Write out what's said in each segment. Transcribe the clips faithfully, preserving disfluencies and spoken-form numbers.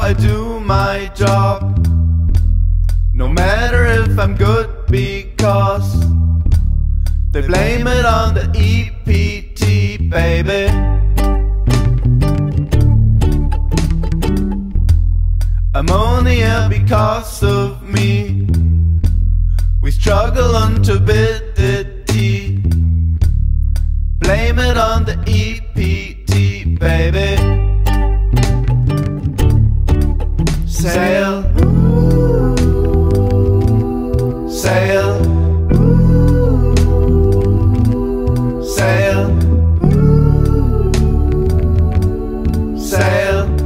I do my job, no matter if I'm good, because they blame it on the E P T, baby. Ammonia because of me, we struggle on turbidity. Blame it on the E P T, baby. Sail, sail, sail, sail,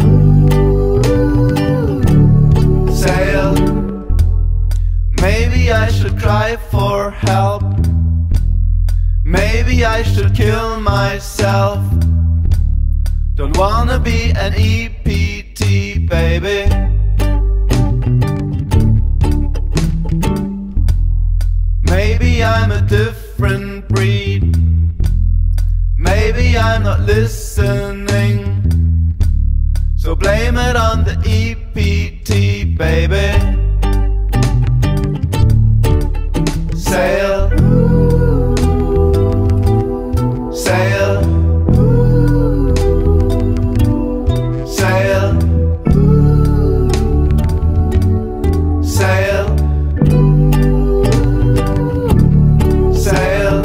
sail. Maybe I should cry for help. Maybe I should kill myself. Don't wanna be an E P T, baby. Maybe I'm a different breed. Maybe I'm not listening. So blame it on the E P T, baby. Sail, sail, sail, sail, sail.